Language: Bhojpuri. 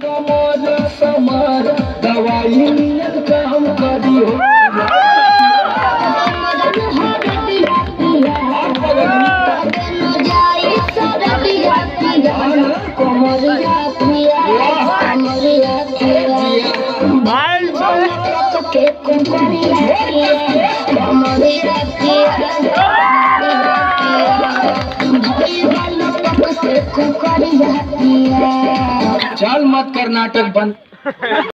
दवाई काम करियो चल मत कर नाटक बंद।